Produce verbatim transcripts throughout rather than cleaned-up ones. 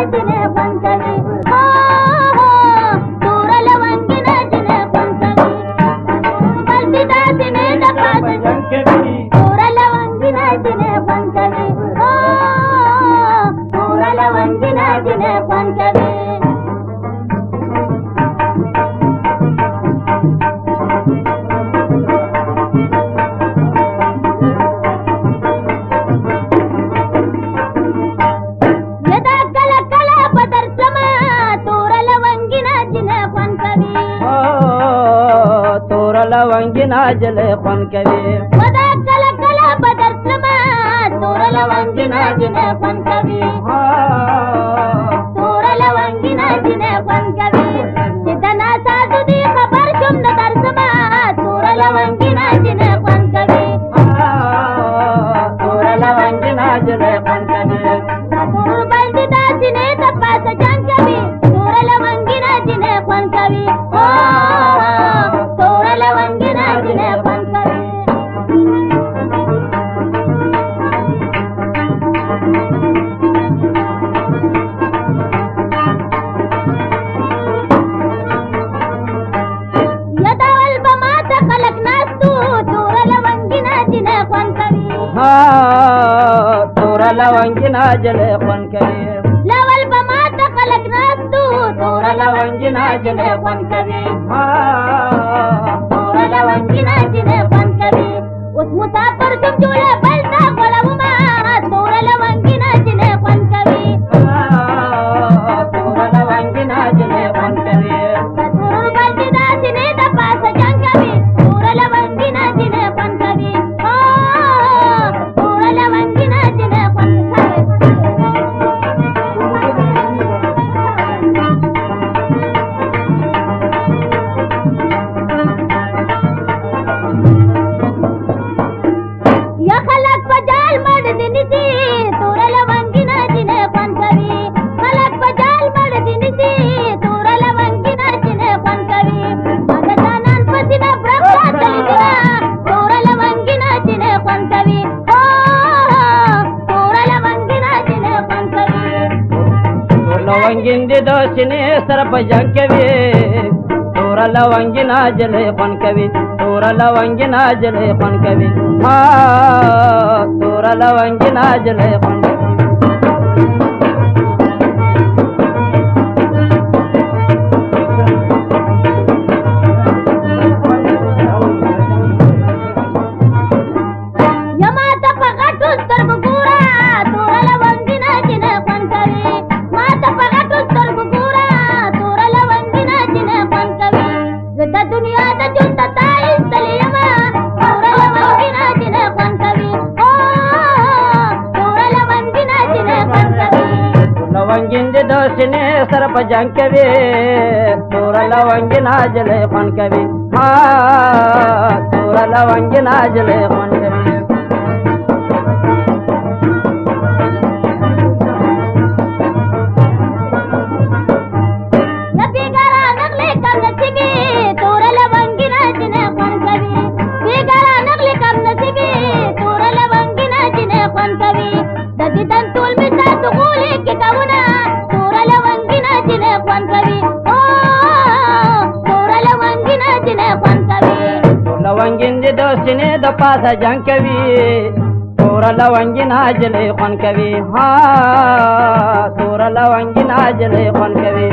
ಜಿನೆ ಪಂಚವಿ ತೂರ ಲವಂಗಿನ ಜಿನೆ ಪಂಚವಿ ಬಲ್ದಿದ ಜಿನೆ ದಪಾಸ ಜಂಕವಿ ತೂರ ಲವಂಗಿನ ಜಿನೆ ಪಂಚವಿ ತೂರ ಲವಂಗಿನ ಜಿನೆ ಪಂಚವಿ ಲವಂಗಿನ ಜಲೆ ಪಂಕವಿ ಪದ ಕಲ ಕಲ ಪದರ್ಶಮ ತೂರ ಲವಂಗಿನ ಜಿನೆ ಪಂಕವಿ ತೂರ ಲವಂಗಿನ ಜಿನೆ ಪಂಕವಿ ಚಿತನ ಸಾಧುದಿ ಖಬರ್ ಶುಮ್ನ ದರ್ಶಮ ತೂರ ಲವಂಗಿನ ಜಿನೆ ಪಂಕವಿ ತೂರ ಲವಂಗಿನ ಜಲೆ ಪಂಕವಿ ತೂರು ಬಲ್ದಿದ ಜಿನೆ ತಪಾಸ ಜಂಕವಿ ತೂರ ಲವಂಗಿನ ಜಿನೆ ಪಂಕವಿ ತೂರ ಲವಂಗಿನ ಜಿನೆ ಪಂಕವಿ ಯದವಲ್ಪ ಮಾತ ಕಲಕ್ ನಾಸ್ತು ತೂರ ಲವಂಗಿನ ಜಿನೆ ಪಂಕವಿ ತೂರ ಲವಂಗಿನ ಜಲೆ ಪಂಕವಿ ಲವಲ್ಪ ಮಾತ ಕಲಕ್ ನಾಸ್ತು ತೂರ ಲವಂಗಿನ ಜಲೆ ಪಂಕವಿ ತೂರ ಲವಂಗಿನ ಜಿನೆ ಪಂಕವಿ ಉಸ್ ಮುಸಾಫರ್ ತುಮ್ ಜೂಳೆ ಬಲ್ತಾ ಕೊಳವುಮಾ ತೂರ ಲವಂಗಿನ ಜಿನೆ ಪಂಕವಿ ತೂರ ಲವಂಗಿನ ಜಲೆ ಪಂಕವಿ ತೂರು ಬಲ್ದಿದ ಜಿನೆ ದಪಾಸ ಜಂಕವಿ ತೂರ ಲವಂಗಿನ ಜಿನೆ ಪಂಕವಿ ತೂರ ಲವಂಗಿನ ಜಿನೆ ಪಂಕವಿ खलक पजाल मड दिनिसी तूर लवंगिना जिने पंकवी खलक पजाल मड दिनिसी तूर लवंगिना जिने पंकवी मगदानन पसिना ब्रह्मा तलिदिना तूर लवंगिना जिने पंकवी ओ तूर लवंगिना जिने पंकवी ಲವಂಗಿಂದಿ ದೋಸಿನಿ ಸರ್ಪ ಜಂಕವಿ ತೂರ ಲವಂಗಿನ ಜಲೆ ಪಂಕವಿ ತೂರ ಲವಂಗಿನ ಜಲೆ ಪಂಕವಿ ಹಾ ತೂರ ಲವಂಗಿನ ಜಲೆ ಪಂಕವಿ ಯಮಾತ ಪಗಟು ಸರ್ಗುಗೂರ ತೂರ ಲವಂಗಿನ ಜಿನೆ ಪಂಕವಿ ಮಾತ ಪಗಟು ಸರ್ಗುಗೂರ ತೂರ ಲವಂಗಿನ ಜಿನೆ ಪಂಕವಿ ಜದ ದುನಿಯಾದ ಜುಂತ ತಾಯಿ ಸಲಿಯಮ ತೂರ ಲವಂಗಿನ ಜಿನೆ ಪಂಕವಿ ಓ ತೂರ ಲವಂಗಿನ ಜಿನೆ ಪಂಕವಿ ಲವಂಗಿಂದಿ ದೋಸಿನಿ ಸರ್ಪ ಜಂಕವಿ ತೂರ ಲವಂಗಿನ ಜಲೆ ಪಂಕವಿ ಹಾ ತೂರ ಲವಂಗಿನ ಜಲೆ ಪಂಕವಿ ನಬಿಗರ ನಗ್ಲಿ ಕನ್ನಸಿಗಿ ತೂರ ಲವಂಗಿನ ಜಿನೆ ಪಂಕವಿ ಬಿಗರ ನಗ್ಲಿ ಕನ್ನಸಿಗಿ ತೂರ ಲವಂಗಿನ ಜಿನೆ ಪಂಕವಿ ದದಿ ತಂತುಲ್ ಮಿತಾ ತುಗೂಲಿ ಕಿ ಕವುನ ತೂರ ಲವಂಗಿನ ಜಿನೆ ಪಂಕವಿ ಓ ತೂರ ಲವಂಗಿನ ಜಿನೆ ಪಂಕವಿ ಲವಂಗಿಂದಿ ದೋಸಿನಿ ದಪಾಸ ಜಂಕವಿ ತೂರ ಲವಂಗಿನ ಜಲೆ ಪಂಕವಿ ಹಾ ತೂರ ಲವಂಗಿನ ಜಲೆ ಪಂಕವಿ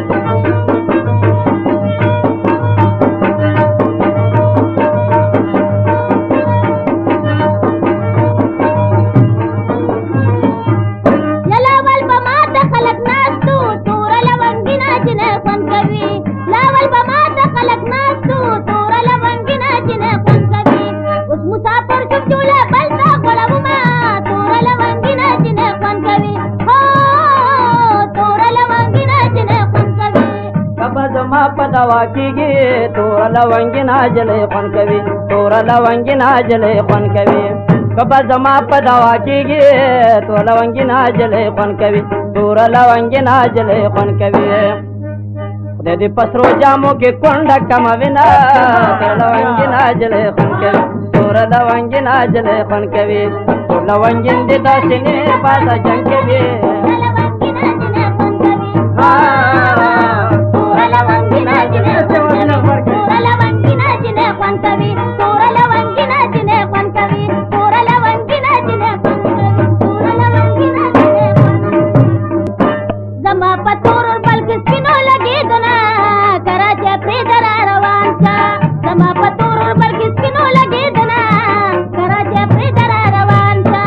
ಲವಲ್ಪ ಮಾತ ಕಲಕ್ ನಾಸ್ತು ತೂರ ಲವಂಗಿನ ಜಿನೆ ಪಂಕವಿ ಲವಲ್ಪ ಮಾತ ಕಲಕ್ ನಾಸ್ತು ತೂರ ಲವಂಗಿನ ಜಿನೆ ಪಂಕವಿ ಉಸ್ ಮುಸಾಫರ್ ತುಮ್ ಜೂಳೆ ಬಲ್ತಾ ಕೊಳವುಮಾ ತೂರ ಲವಂಗಿನ ಜಿನೆ ಪಂಕವಿ ಓ ತೂರ ಲವಂಗಿನ ಜಿನೆ ಪಂಕವಿ ಕಬಜಮ ಪದವಾಕಿಗೆ ತೂರ ಲವಂಗಿನ ಜಲೆ ಪಂಕವಿ ತೂರ ಲವಂಗಿನ ಜಲೆ ಪಂಕವಿ ಕಬಜಮ ಪದವಾಕಿಗೆ ತೂರ ಲವಂಗಿನ ಜಲೆ ಪಂಕವಿ ತೂರ ಲವಂಗಿನ ಜಲೆ ಪಂಕವಿ देदी पसरो जामो के कोंड कमविना लवंगिन जले पनकवी तोर लवंगिन जले पनकवी लवंगिन दे दसिने पासा जंकवी تور لونګینا جنې تور لونګینا جنې خوان کوي تور لونګینا جنې خوان کوي تور لونګینا جنې خوان کوي تور لونګینا جنې زما په تور بلک سپینو لګېدنه کراچۍ پرې درا روان شه زما په تور بلک سپینو لګېدنه کراچۍ پرې درا روان شه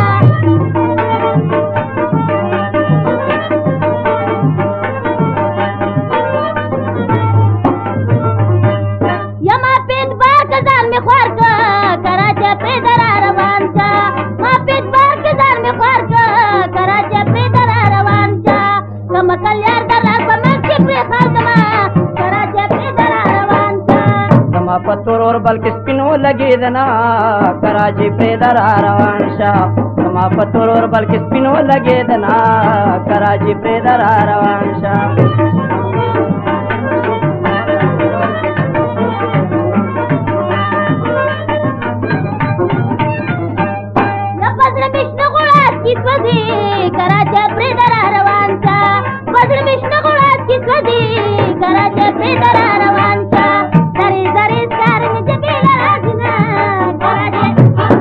یما پیټ بار که ځان مې خوار که کراچۍ پرې درا روان شه ما پیټ بار که ځان مې خوار که کراچۍ پرې درا روان شه که مکل یار در لار په منځ کې پرېښال کړمه کراچۍ پرې درا روان شه زما په تور اور بلکې سپینو لګېدنه کراچۍ پرې درا روان شه زما په تور اور بلکې سپینو لګېدنه کراچۍ پرې درا روان شه کراچۍ پرې درا روان شه بدر مشنه غوړات کې سوځي کراچۍ پرې درا روان شه زری زری سار مې جګې لراځي نه کراچۍ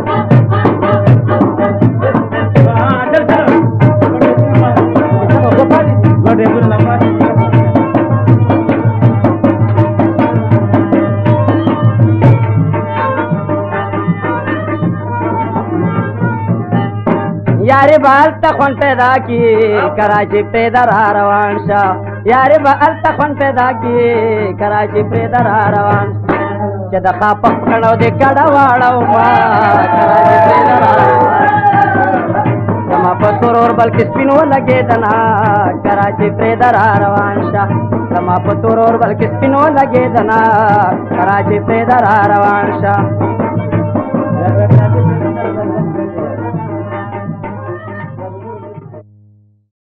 یارې به هلته خوند پیدا کي کراچۍ پرې درا روان شه یارې به هلته خوند پیدا کي کراچۍ پرې درا روان چې د خا په پکړو دې ګډه واړومه کراچۍ پرې درا زما په تور اور بلکې سپین ولګېدنه کراچۍ پرې درا روان شه زما په تور اور بلکې سپین ولګېدنه کراچۍ پرې درا روان شه